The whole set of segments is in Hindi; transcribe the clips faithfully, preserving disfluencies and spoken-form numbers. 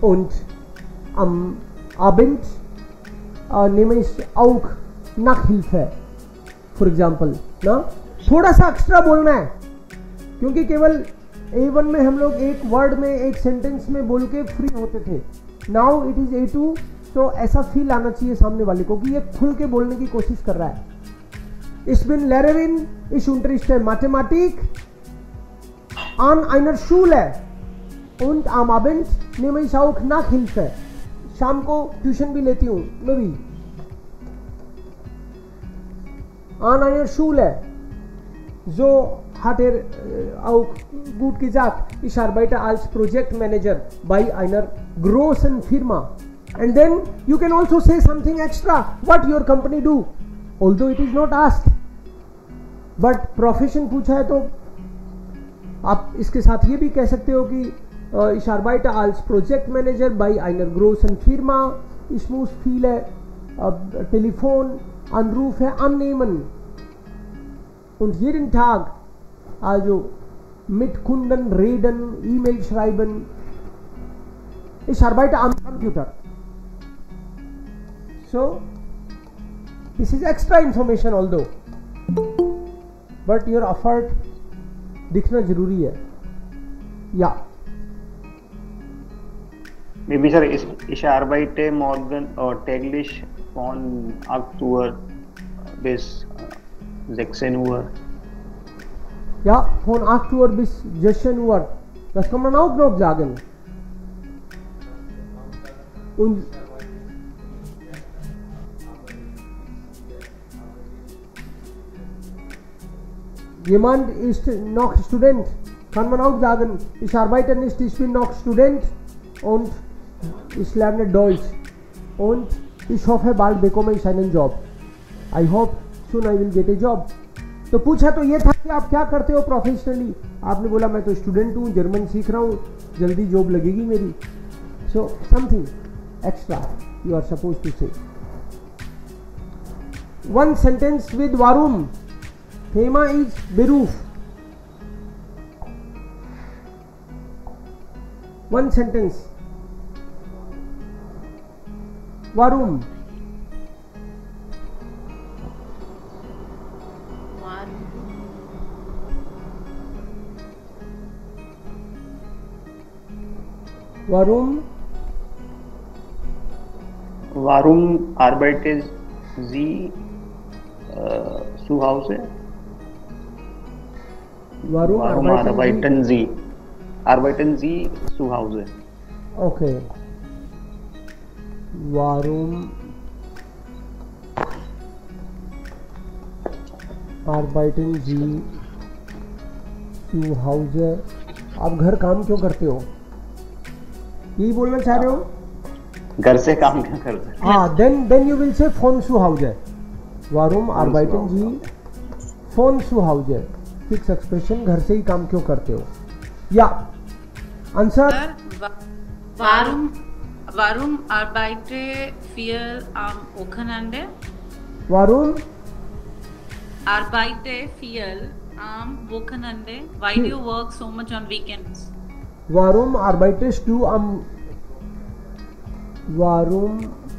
und am Abend uh, nehme ich auch Nachhilfe, for example, ना थोड़ा सा एक्स्ट्रा बोलना है, क्योंकि केवल ए वन में हम लोग एक वर्ड में एक सेंटेंस में बोल के फ्री होते थे. Now it is A two, तो ऐसा फील आना चाहिए सामने वाले को कि ये खुल के बोलने की कोशिश कर रहा है. Ich bin Lehrerin, ich unterrichte Mathematik an einer Schule und am Abend nehme ich auch Nachhilfe. शाम को ट्यूशन भी लेती हूँ मैं भी. An einer Schule, so hat er auch gut gesagt, ich arbeite als Projektmanager bei einer großen Firma. And then you can also say something extra, what your company do, although it is not asked, but profession पूछा है तो आप इसके साथ ये भी कह सकते हो कि uh, ich arbeite als Projektmanager bei einer großen Firma, ich muss viele uh, Telefonanrufe annehmen und jeden Tag also mit Kunden reden, E-Mail schreiben. Ich arbeite am Computer. So this is extra information although, but your effort दिखना जरूरी है. या Maybe sir, ich, ich arbeite morgen uh, täglich von acht Uhr bis uh, sechzehn Uhr. Ja, von acht Uhr bis sechzehn Uhr. Das kann man auch noch sagen. Und jemand ist noch Student, kann man auch sagen, ich arbeite nicht, ich bin noch Student und ich lerne Deutsch und ich hoffe bald bekomme ich einen Job. I hope soon I will get a job. तो पूछा तो ये था कि आप क्या करते हो प्रोफेशनली. आपने बोला मैं तो स्टूडेंट हूँ, जर्मन सीख रहा हूँ, जल्दी जॉब लगेगी मेरी. So something extra you are suppose to say. One sentence with वारूम. Thema is Beruf. One sentence. Warum? Warum? Warum arbeitet Sie uh, zu Hause? Warum, Warum arbeiten Sie? Arbeiten Sie zu Hause? Okay. Warum arbeiten Sie zu Hause? आप घर काम क्यों करते हो? यही बोलना चाह रहे हो? घर से काम क्यों करते हैं? हाँ, then then you will say von zu Hause. Warum arbeiten Sie von zu Hause? Fix expression, घर से ही काम क्यों करते हो. या answer. Warum warum arbeite viel am Wochenende? Warum arbeite viel am Wochenende? Why do you work so much on weekends? Warum arbeitest du am Warum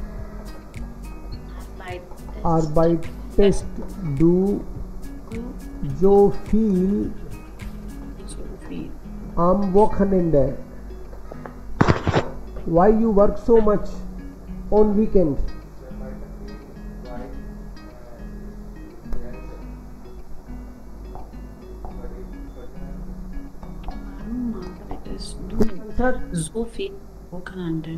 arbeitest du so viel am Wochenende? Why you work so much on weekend? So viel Wochenende.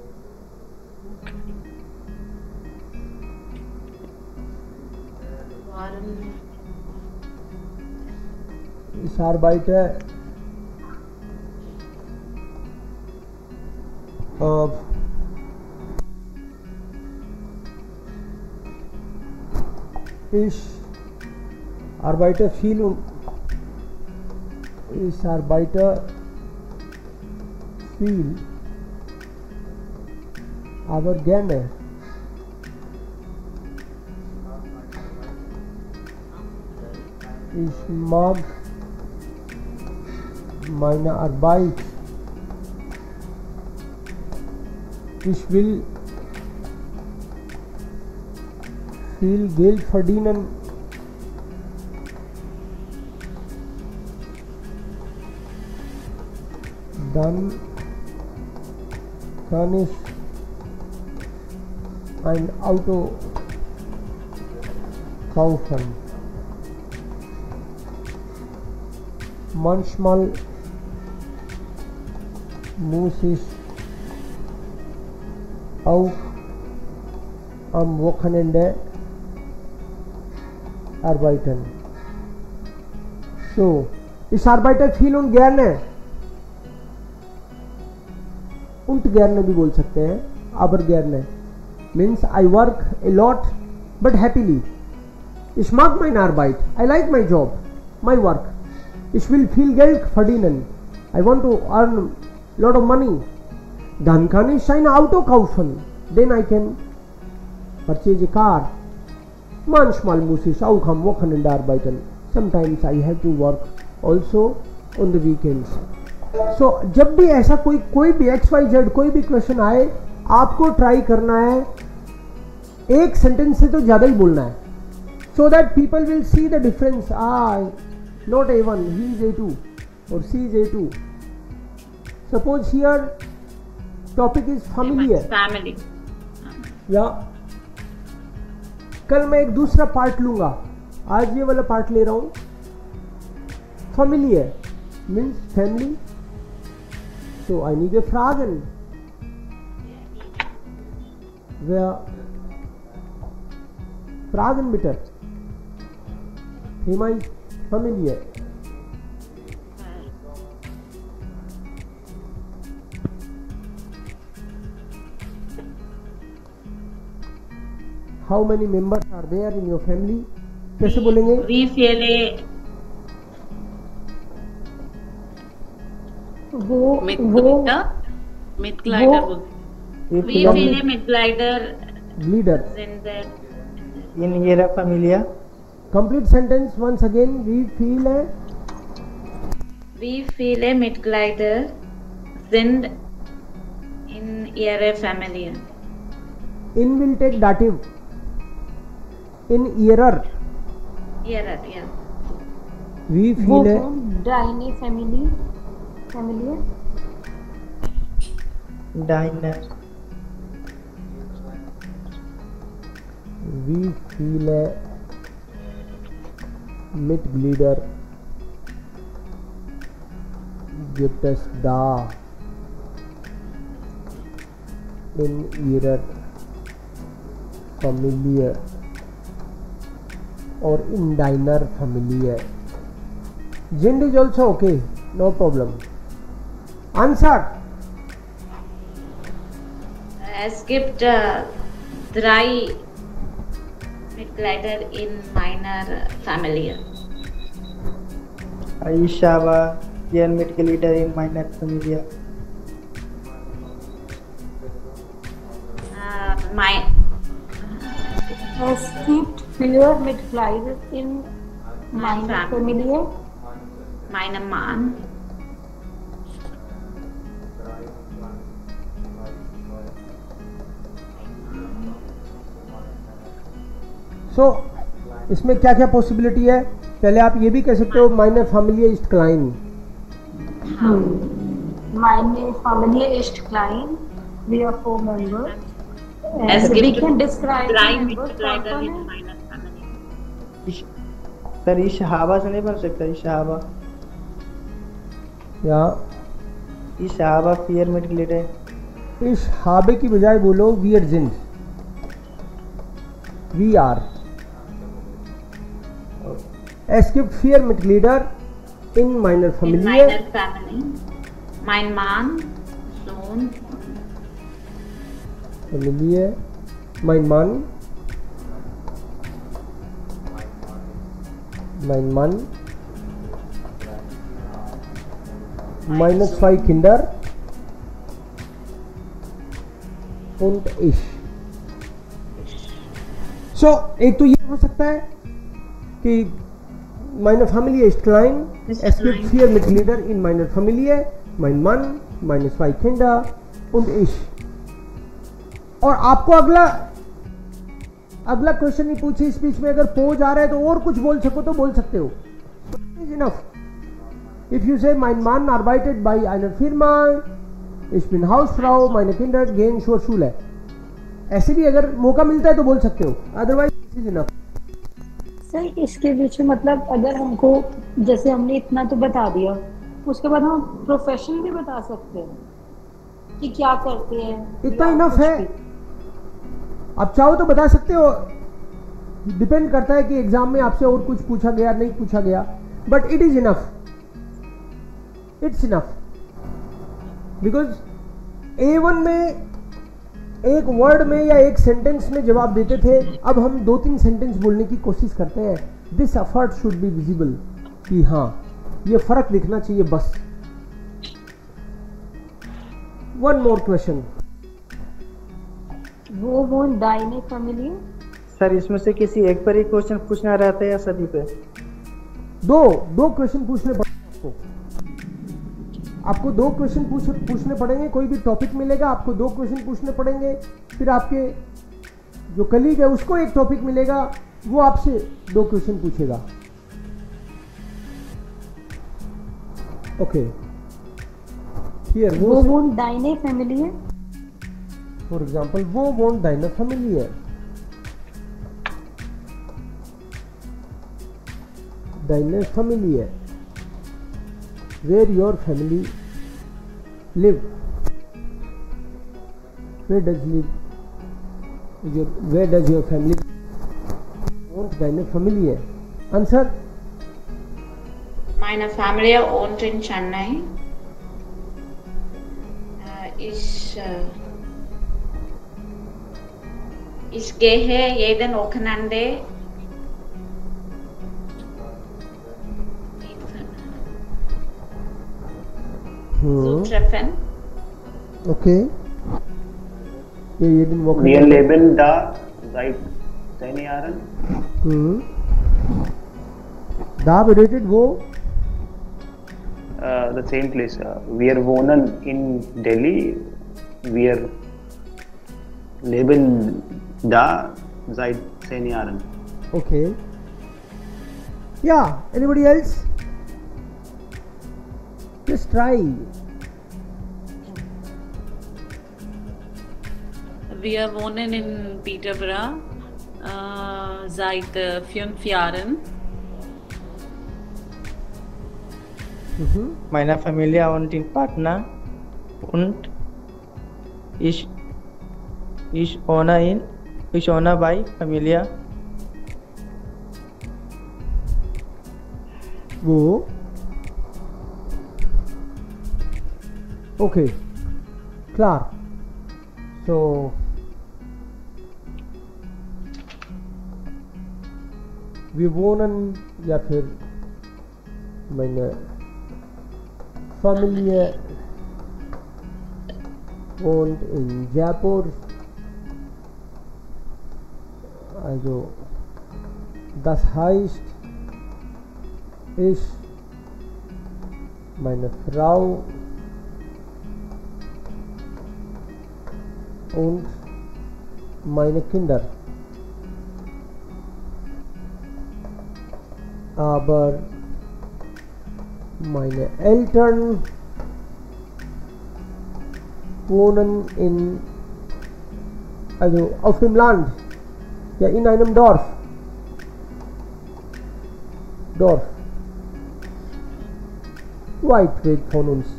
Warum? Ich arbeite äh, ich arbeite viel und ich arbeite viel, aber gerne. Ich mag meine Arbeit Ich will viel Geld verdienen. Dann kann ich ein Auto kaufen. Manchmal muss ich auch am Wochenende arbeiten. So, ich arbeite viel und gerne. Und gerne भी बोल सकते हैं, aber gerne means I work a lot but happily. Ich mag meine Arbeit. I like my job, my work. Ich will viel Geld verdienen. I want to earn lot of money. Dann kann ich ein Auto kaufen. Then I can purchase a car. Manchmal muss ich auch am Wochenende arbeiten. Sometimes I have to work also on the weekends. So so, जब भी ऐसा कोई कोई भी एक्स वाई जेड कोई भी क्वेश्चन आए, आपको ट्राई करना है एक सेंटेंस से तो ज़्यादा ही बोलना है, so that people will see the difference. Ah not A one, he is A two और she is A two. Suppose here topic is familiar. Family. या कल मैं एक दूसरा पार्ट लूंगा, आज ये वाला पार्ट ले रहा हूँ. Familiar means family. So I need a Fragen. Wer Fragen bitte. Thema ist Familie. How many members are there in your family? कैसे बोलेंगे? We feel a वो mid वो glider. Mid glider. वो We feel a mid glider. Leader. In the in era familia. Complete sentence once again. We feel a we feel a mid glider sind in ihre Familie. in will take dative. In error. Ihre, yeah. We वो feel a डाइनी फैमिली फैमिली डाइनर. we feel a Mitglieder gibt es da in ihrer Familie or in deiner Familie. Sind is also okay, no problem. Answer. Es gibt äh, drei Mitglieder in meiner Familie. Ich habe vier Mitglieder in meiner Familie. Äh, mein, Es gibt vier Mitglieder in meiner Familie. mein Mann. So so, इसमें क्या क्या पॉसिबिलिटी है? पहले आप ये भी कह सकते हो meine Familie ist klein. Meine Familie ist klein. We are four members. Es And we gibt can describe drei the members Mitglieder in properly. meiner Familie. Ich, sir इस हवा से नहीं बन सकता. इस हवा या इस हवा vier Mitglieder. इस habe की बजाय बोलो wir sind. We are. Es gibt vier Mitglieder in meiner In Familie. meiner Familie. Mein Mann, Sohn, Familie. Mein Mann. Mein Mann. Meine zwei Kinder. Und ich. So, एक तो ये हो सकता है कि meine Familie ist klein. Ist Es gibt klein. vier Mitglieder in meiner Familie. Mein Mann, meine zwei Kinder und ich. और आपको अगला अगला क्वेश्चन नहीं पूछे इस बीच में, अगर पोज आ रहा है तो और कुछ बोल सको तो बोल सकते हो. Is enough. If you say माइन मान arbeitet by einer Firma, ich bin Hausfrau, meine Kinder gehen zur Schule. ऐसे भी अगर मौका मिलता है तो बोल सकते हो, अदरवाइज इज इनफ. सर इसके बीच में मतलब अगर हमको जैसे हमने इतना तो बता दिया, उसके बाद हम प्रोफेशन भी बता सकते हैं कि क्या करते हैं. इतना या इनफ कुछ है. भी. आप चाहो तो बता सकते हो, डिपेंड करता है कि एग्जाम में आपसे और कुछ पूछा गया नहीं पूछा गया, but it is enough. It's enough because A one में एक वर्ड में या एक सेंटेंस में जवाब देते थे, अब हम दो तीन सेंटेंस बोलने की कोशिश करते हैं. This effort should be visible कि हाँ ये फर्क दिखना चाहिए बस. One more question. वो वो डाइने फैमिली. सर इसमें से किसी एक पर ही क्वेश्चन पूछना रहता है या सभी पे? दो दो क्वेश्चन पूछने पड़ेंगे आपको. आपको दो क्वेश्चन पूछ पूछने पड़ेंगे. कोई भी टॉपिक मिलेगा आपको दो क्वेश्चन पूछने पड़ेंगे. फिर आपके जो कलीग है उसको एक टॉपिक मिलेगा, वो आपसे दो क्वेश्चन पूछेगा. ओके. हियर वो वो वो डाइने फैमिली है. फॉर एग्जांपल वो वोंट डाइनर फैमिली है. डाइनर फैमिली है. Where your family live? Where does live? Your where does your family? Won't deine Familie? Answer. Meine Familie wohnt in Chennai. Äh, ich, äh, ich gehe jeden Wochenende zu treffen. Okay. Ja, jeden Wochenende. Wir leben da seit zehn Jahren. Hmm. Da bedeutet wo? Uh, the same place. Uh, wir wohnen in Delhi. Wir leben da seit zehn Jahren. Okay. Yeah. Anybody else? Just try. Wir wohnen in Peterborough äh, seit äh, fünf Jahren. Mhm. Meine Familie wohnt in Patna und ich ich wohne in ich wohne bei Familie. Wo? Okay. Klar. So wir wohnen ja für meine Familie wohnt in Jaipur. Also das heißt, ich, meine Frau und meine Kinder. Aber meine Eltern wohnen in, also auf dem Land, ja in einem Dorf. Dorf. Weit weg von uns.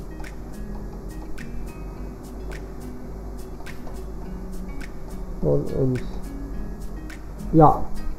Von uns. Ja.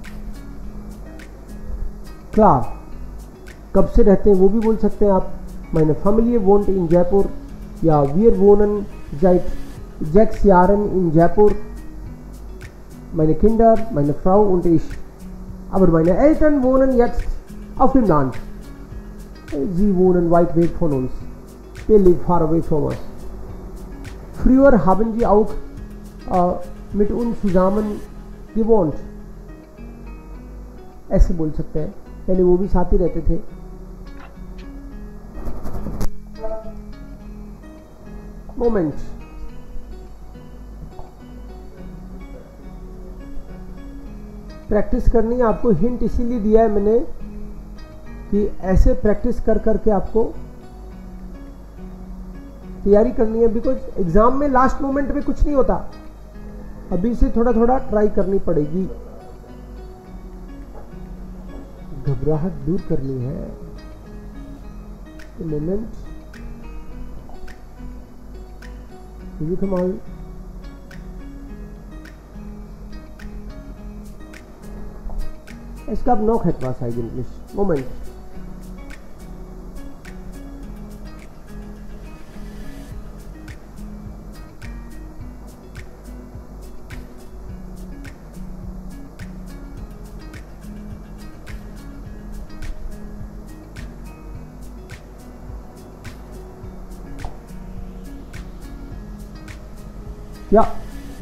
Klar. कब से रहते हैं वो भी बोल सकते हैं आप. Meine Familie wohnt in Jaipur. Ja, wir wohnen seit sechs Jahren in Jaipur. Meine Kinder, meine Frau und ich. Aber meine Eltern wohnen jetzt auf dem Land. Sie wohnen weit weg von uns. They live far away from us. Früher haben sie auch äh, mit uns zusammen gewohnt. ऐसे बोल सकते हैं, पहले वो भी साथ ही रहते थे. Moment. प्रैक्टिस करनी है आपको, हिंट इसीलिए दिया है मैंने कि ऐसे प्रैक्टिस कर करके आपको तैयारी करनी है, बिकॉज एग्जाम में लास्ट मोमेंट में कुछ नहीं होता, अभी से थोड़ा थोड़ा ट्राई करनी पड़ेगी, घबराहट दूर करनी है। मोमेंट कमाल Es gab noch etwas eigentlich. Moment. Yeah.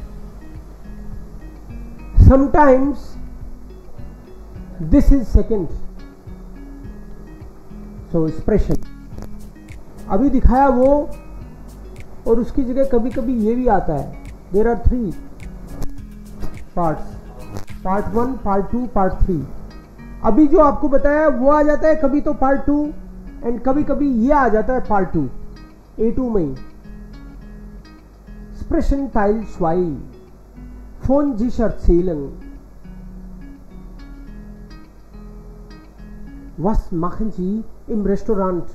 Sometimes this is second. So expression अभी दिखाया वो, और उसकी जगह कभी कभी ये भी आता है. There are three parts, part one, part two, part three. अभी जो आपको बताया वो आ जाता है कभी तो पार्ट टू, एंड कभी कभी ये आ जाता है पार्ट टू, ए टू में. Expression Teil zwei von sich erzählen. Was machen Sie im Restaurant?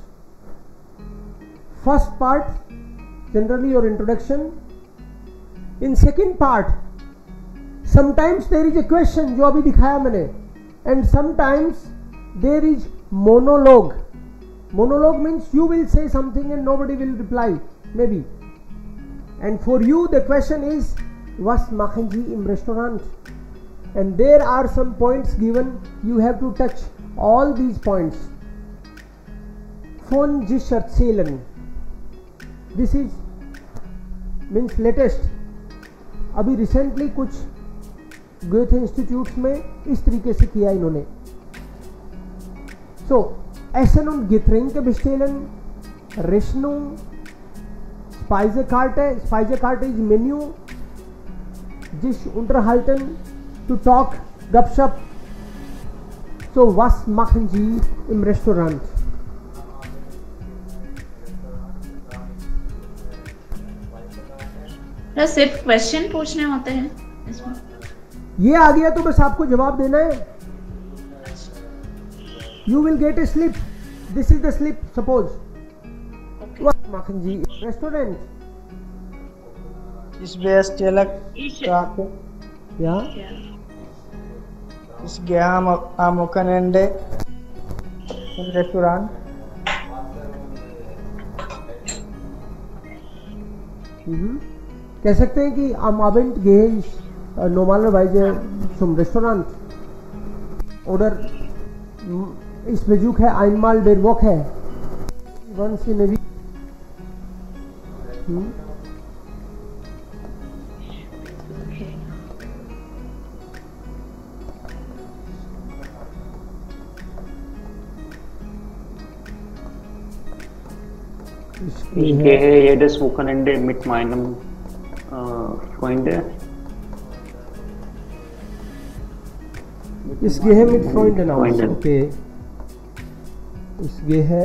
First part, generally your introduction. In second part, sometimes there is a question जो अभी दिखाया मैंने, and sometimes there is monologue. Monologue means you will say something and nobody will reply, maybe. And for you the question is, was machen Sie im Restaurant? And there are some points given, you have to touch all these points. Von sich erzählen. This is means latest. अभी recently कुछ गोएथे इंस्टीट्यूट्स में इस तरीके से किया इन्होंने. So, Essen und Getränke bestellen, Rechnung, Speisekarte, Speisekarte is menu, sich unterhalten, to talk, Gupshup. So, was machen Sie im Restaurant? तो सिर्फ क्वेश्चन पूछने होते हैं इसमें? ये आ गया तो बस आपको जवाब देना है. You will get a slip. This is the slip. Suppose. Okay. Was machen Sie im Restaurant? Ich bestelle Karte. Ja. Ich gehe am, am Wochenende im Restaurant. Mhm. कह सकते हैं कि am Abend gehe ich äh, normalerweise zum Restaurant. Oder ich besuche einmal der Woche. Once in a week. Hmm? Ich gehe jedes Wochenende mit meinem äh, Freunden. Ich gehe mit Freunden aus. Freunden. Okay. Ich gehe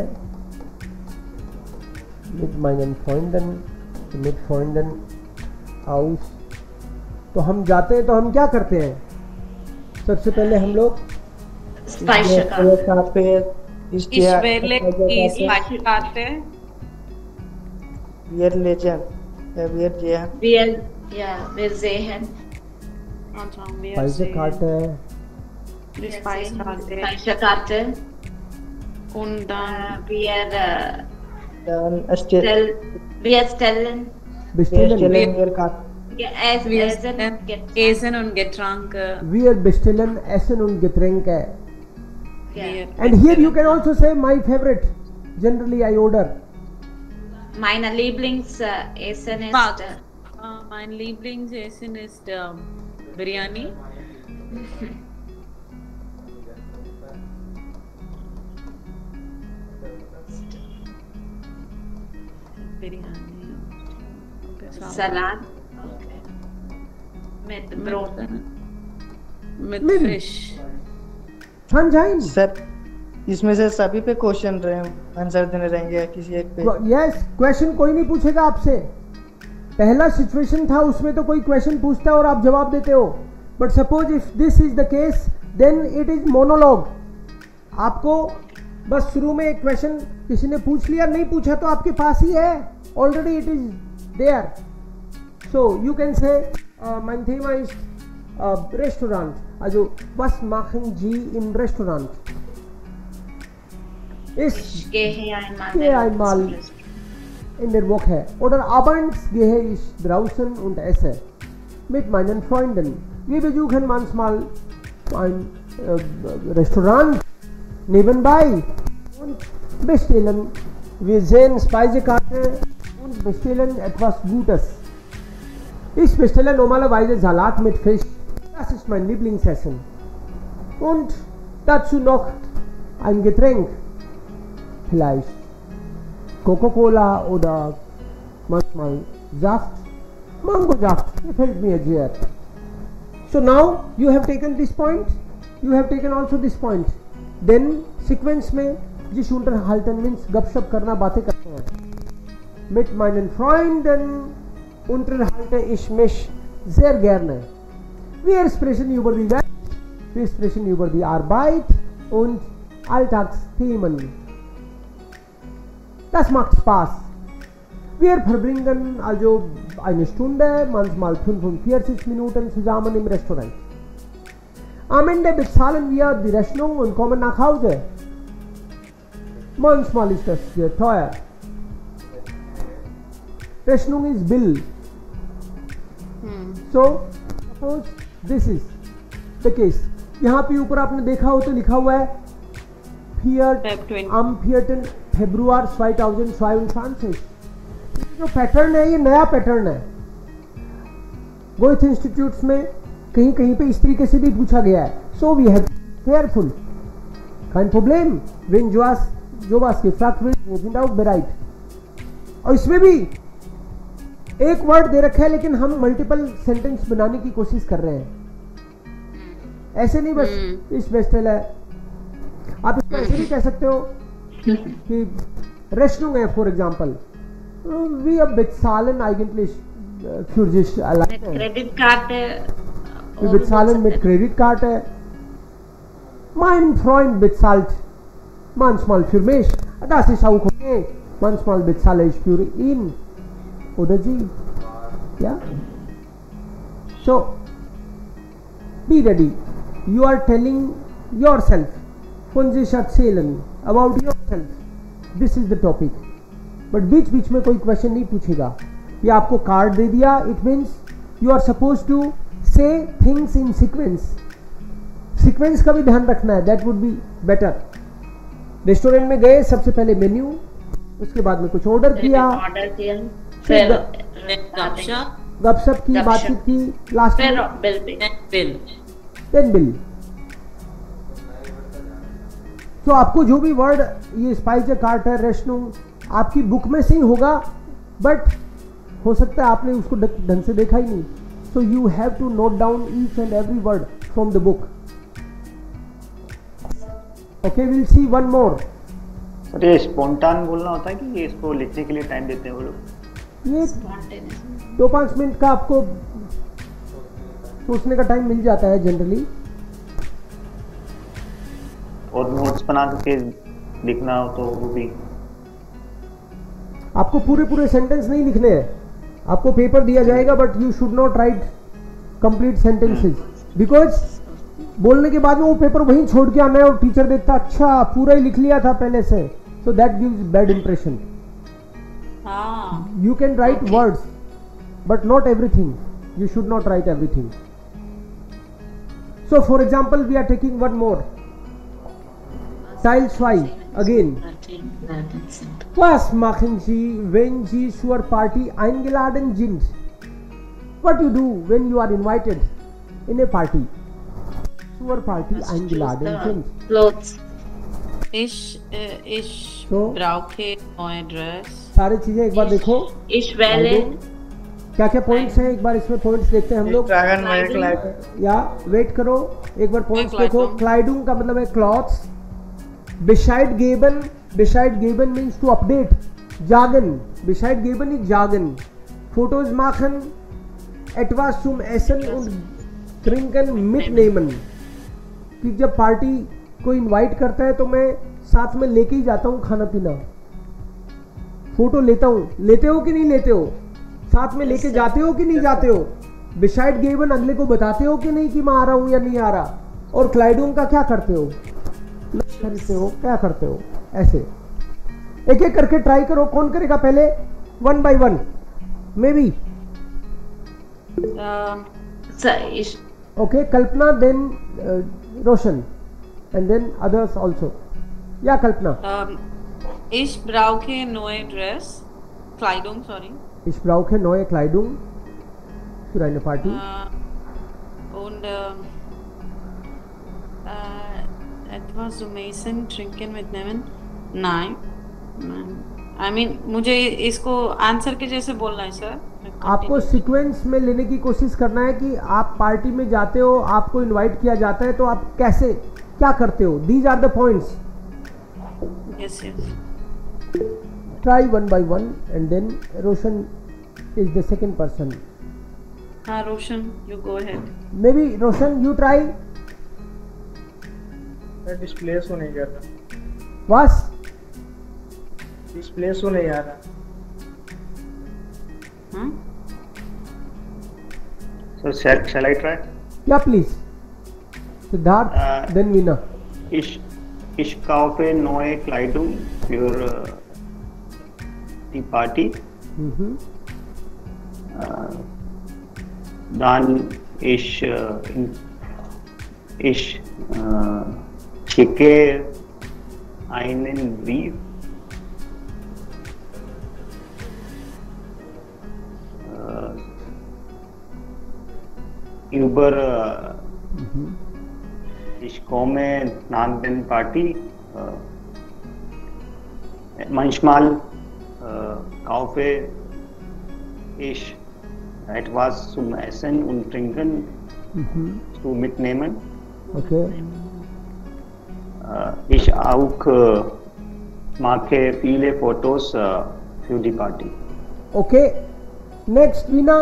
mit meinen Freunden, mit Freunden aus. तो हम जाते हैं तो हम क्या करते हैं? सबसे पहले हम लोग Speisekarte. Ich Ich wähle die Speisekarte. Wir lesen. Wir sehen. Wir, ja, wir sehen. Anschauen wir Speisekarte, die Speisekarte. Speisekarte. Und dann Wir, äh, Dann stell, stell, wir stellen wir bestellen. stellen wir Karte. ge- es- wir Essen, Get- Essen und Getränke. Wir bestellen Essen und Getränke. ja. Wir And here you can also say my favorite. Generally I order. Meine Lieblingsessen ist Mark. äh, Uh, mein Lieblingsessen ist ähm, Biryani. Biryani. Okay, Salat. Salat mit Brot. Mit Min. Fisch. Sunshine. Sir इसमें से सभी पे क्वेश्चन रहे आंसर देने रहेंगे या किसी एक पे? यस, क्वेश्चन कोई नहीं पूछेगा आपसे। पहला सिचुएशन था उसमें तो कोई क्वेश्चन पूछता है और आप जवाब देते हो, but suppose if this is the case then it is monologue. आपको बस शुरू में एक क्वेश्चन किसी ने पूछ लिया, नहीं पूछा तो आपके पास ही है, already it is there. So you can say mein Thema ist uh, Restaurant, also was machen Sie im Restaurant? Ich Ich gehe einmal. gehe einmal in der Woche oder abends gehe ich draußen und esse mit meinen Freunden. Wir besuchen manchmal ein äh, Restaurant nebenbei und bestellen. Wir sehen Speisekarte und bestellen etwas Gutes. Ich bestelle normalerweise Salat mit Fisch. Das ist mein Lieblingsessen. Und dazu noch ein Getränk. Vielleicht Coca-Cola oder manchmal Saft. Mango-Saft gefällt mir sehr. So now you have taken this point. You have taken also this point. Then sequence में जिस unterhalten means गपशप करना, बातें करते हैं। Mit meinen Freunden unterhalte ich mich sehr gerne. Wir sprechen über die Welt, wir sprechen über die Arbeit und Alltagsthemen. Das macht Spaß. Wir verbringen also eine Stunde, manchmal fünfundvierzig Minuten zusammen im Restaurant. Am Ende bezahlen wir die Rechnung und kommen nach Hause. Manchmal ist das sehr teuer. Rechnung ist Bill. So suppose this is the case. यहाँ पे ऊपर आपने देखा हो तो लिखा हुआ है am vierten Februar zweitausendzweiundzwanzig। जो पैटर्न है ये नया पैटर्न है। गोएथ इंस्टीट्यूट्स में कहीं कहीं पे इस तरीके से भी पूछा गया है। So we have careful kein Problem wenn du was जो was gefragt wird, wir sind auch bereit। और इसमें भी एक वर्ड दे रखा है लेकिन हम मल्टीपल सेंटेंस बनाने की कोशिश कर रहे हैं। ऐसे नहीं बस इस बेस्टल है। आप इसको ऐसे भी कह सकते हो कि Rechnung है for example, wir bezahlen eigentlich für sich Mit alleine। Kreditkarte. Wir bezahlen mit Kreditkarte। Mein Freund bezahlt manchmal für mich, das ist auch okay। Manchmal bezahle ich für ihn oder sie, ja? So be ready, you are telling yourself, von sich erzählen about yourself, this is the topic। But बीच बीच में कोई क्वेश्चन नहीं पूछेगा। ये आपको कार्ड दे दिया, it means you are suppose to say things in sequence. Sequence का भी ध्यान रखना है, that would be better. Restaurant में गए, सबसे पहले मेन्यू, उसके बाद में कुछ ऑर्डर किया, ऑर्डर किया, फिर फिर गपशप, गपशप की, गपशप। बातचीत की, लास्ट फिर में बिल पे। बिल। Then bill. तो आपको जो भी वर्ड ये स्पाइस कार्ट है, रेस्टोरेंट, आपकी बुक में से ही होगा, बट हो सकता है आपने उसको ढंग से देखा ही नहीं। So you have to note down each and every word from the book. Okay, will see one more. Sir ये स्पॉन्टान बोलना होता है कि ये इसको लिखने के लिए टाइम देते हैं वो लोग? ये दो पाँच मिनट का आपको सोचने का टाइम मिल जाता है जनरली। और नोट्स बना के लिखना हो तो वो भी? आपको पूरे पूरे सेंटेंस नहीं लिखने हैं, आपको पेपर दिया जाएगा, but you should not write complete sentences, because बोलने के बाद में वो पेपर वहीं छोड़ के आना है और टीचर देखता अच्छा पूरा ही लिख लिया था पहले से, so that gives bad impression. You can write words but not everything, you should not write everything. So for example we are taking one more, Teil zwei again. Was machen Sie, wenn Sie zur Party eingeladen sind? What you do when you are invited in a party? Zur Party eingeladen sind. Clothes. Ich, äh, ich So. brauche neue Dress. सारी चीजें एक बार देखो। Ich wähle क्या क्या पॉइंट्स हैं, एक बार इसमें पॉइंट्स देखते हैं हम लोग। ड्रैगन वाइट लाइट या वेट करो, एक बार पॉइंट्स Kleidung. देखो। क्लाइडुंग का मतलब है क्लॉथ्स। बिसाइड गेबन, बिसाइड गेबन मीन्स टू अपडेट। जागन, बिसाइड गेबन इज जागन। फोटोज माखन, etwas zum Essen und Trinken mitnehmen। कि जब पार्टी को इनवाइट करता है तो मैं साथ में लेके ही जाता हूँ खाना पीना, फोटो लेता हूँ। लेते हो कि नहीं लेते हो? साथ में लेके जाते हो कि नहीं जाते हो? बिसाइड गेबन अगले को बताते हो कि नहीं कि मैं आ रहा हूँ या नहीं आ रहा? और क्लाइडुंग का क्या करते हो? खरीदते हो, क्या करते हो? ऐसे एक एक करके ट्राई करो। कौन करेगा पहले? One by one maybe. Uh, So ich, okay, Kalpana, then Roshan and then others also. या Kalpana. ähm, ich brauche neue Dress, Kleidung, sorry. Ich brauche neue Kleidung für eine Party. Äh, und ähm, äh, etwas zum Essen, Trinken mitnehmen? Nein. I mean मुझे इसको आंसर के जैसे बोलना है सर। आपको सीक्वेंस में लेने की कोशिश करना है कि आप पार्टी में जाते हो, आपको इनवाइट किया जाता है तो आप कैसे क्या करते हो। These are the points. Yes yes try one by one and then Roshan is the second person. हाँ Roshan, you go ahead. Maybe Roshan you try. Displace हो नहीं जा रहा, वास डिस्प्लेस हो नहीं आ रहा। हाँ So shall, shall I try? या please Siddharth Uh, then Veena. Ich, ich kaufe neue Kleidung für äh, die Party. हम्म Äh, dann ich, äh, in, ich äh, schicke einen Brief äh, über äh, ich komme nach der Party. Äh, manchmal äh, kaufe ich etwas zum Essen und Trinken zu mitnehmen. Okay Äh, ich auch äh, mache viele Fotos äh, für die Party. Okay next Veena.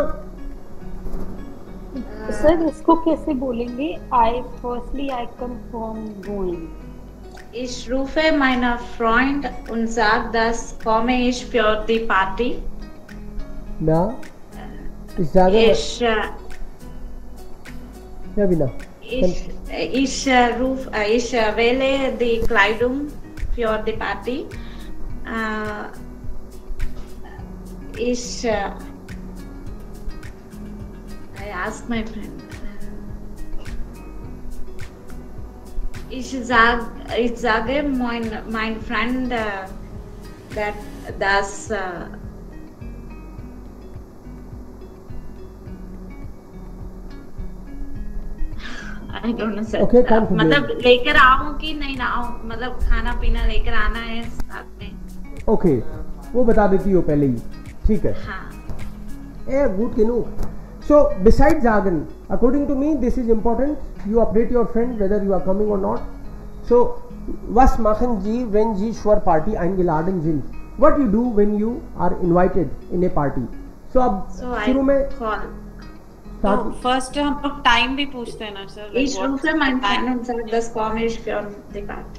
Sir इसको कैसे बोलेंगे? I firstly I confirm going. ich rufe meinen Freund und sage, dass komme ich für die Party. ना इस जगह Ich, äh, या Veena. ich, ich, äh, ruf, äh, ich äh, wähle die Kleidung für die Party. Äh, ich, äh, I ask my friend. Ich sag, ich sage mein, mein Freund, äh, that, dass äh, I don't know sir. Okay, can't forget. मतलब लेकर आऊं कि नहीं ना आऊं, मतलब खाना पीना लेकर आना है साथ में। ओके वो बता देती हो पहले ही, ठीक है। हाँ ए गुड केनू। सो बिसाइड जागन according to me this is important, you update your friend whether you are coming or not. So was machen Sie wenn Sie zur Party eingeladen sind? What you do when you are invited in a party? So अब so I शुरू में call. तो start फर्स्ट हम लोग टाइम भी पूछते हैं ना sir. like Ich what rufe meinen time? Freund und sage, das komme ich für die Party.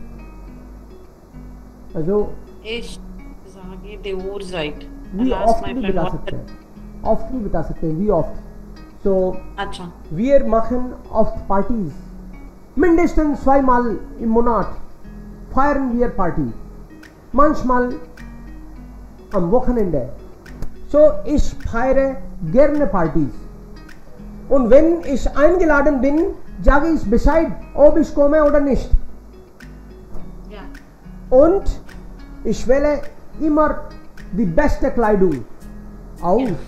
also Ich sage die Uhrzeit. we I'll ask oft my भी friend बता what सकते the- हैं, oft भी बता सकते हैं, we oft। so अच्छा wir machen oft Partys, mindestens zweimal im Monat feiern wir Party, manchmal am Wochenende। so ich feiere gerne Partys und wenn ich eingeladen bin, sage ich Bescheid, ob ich komme oder nicht, Ja. und ich wähle immer die beste Kleidung aus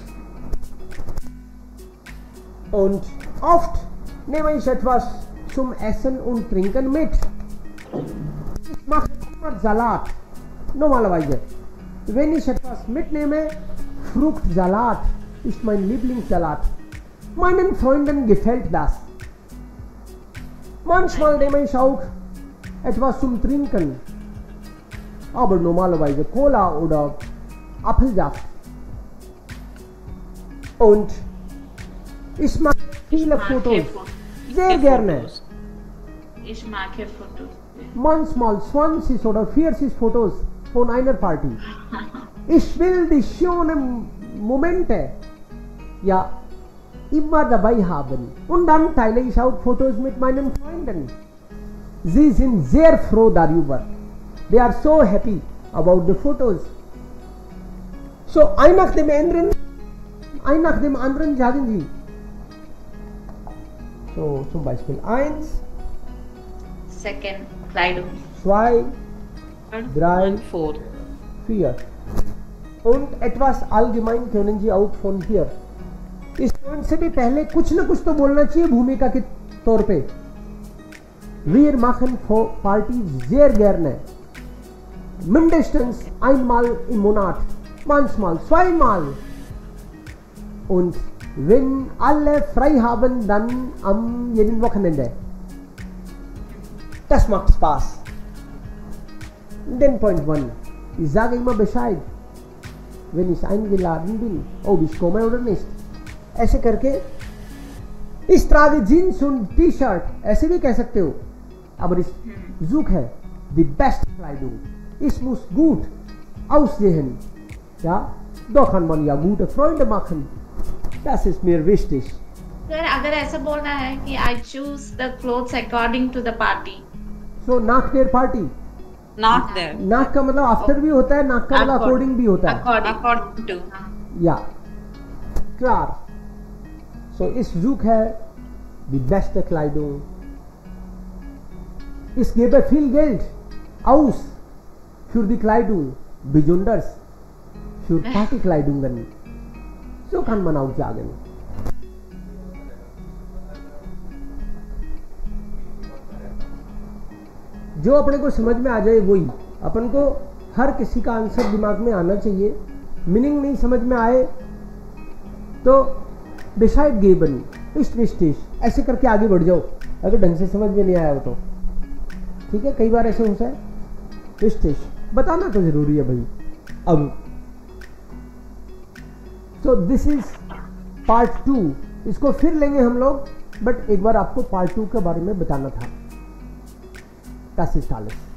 und oft nehme ich etwas zum Essen und Trinken mit. Ich mache immer Salat, normalerweise. Wenn ich etwas mitnehme, Fruchtsalat ist mein Lieblingssalat. Meinen Freunden gefällt das. Manchmal nehme ich auch etwas zum Trinken, aber normalerweise Cola oder Apfelsaft. Und ich mag viele Fotos, sehr gerne. Ich mag Fotos. Manchmal zwanzig oder vierzig Fotos von einer Party. Ich will die schönen Momente ja immer dabei haben. Und dann teile ich auch Fotos mit meinen Freunden. Sie sind sehr froh darüber. They are so happy about the photos. So ein nach dem anderen, ein nach dem anderen sagen sie. So zum Beispiel eins, Second, Kleidung. zwei, drei, And four. vier. Und etwas allgemein können Sie auch von hier. इस पॉइंट से भी पहले कुछ ना कुछ तो बोलना चाहिए भूमिका के तौर पे. Wir machen Partys sehr gerne. Mindestens einmal im Monat, manchmal zweimal. Und wenn alle frei haben, dann am jeden Wochenende. Das macht Spaß. Then point one. Ich sage immer Bescheid, wenn ich eingeladen bin, ob ich komme oder nicht. ऐसे करके ich trage Jeans und T-Shirt, ऐसे भी कह सकते हो. Aber ich suche die beste Kleidung. Ich muss gut aussehen. Ja, da kann man ja gute Freunde machen. Das ist mir wichtig. Sir अगर ऐसा बोलना है कि I choose the clothes according to the party. So nach der Party. Not there. नाक का मतलब आफ्टर भी होता है, नाक का मतलब अकॉर्डिंग भी होता है. According. According to. Ja, klar. So, ich suche die beste Kleidung. Ich gebe viel Geld aus für die Kleidung, besonders für Partykleidungen. So kann man auch sagen. जो अपने को समझ में आ जाए वही. अपन को हर किसी का आंसर दिमाग में आना चाहिए. मीनिंग नहीं समझ में आए तो Bescheid geben, ist wichtig. ऐसे करके आगे बढ़ जाओ अगर ढंग से समझ में नहीं आया हो तो. ठीक है, कई बार ऐसे होता है. विशेष बताना तो जरूरी है भाई. अब so this is part two. इसको फिर लेंगे हम लोग, बट एक बार आपको पार्ट टू के बारे में बताना था. Das ist alles.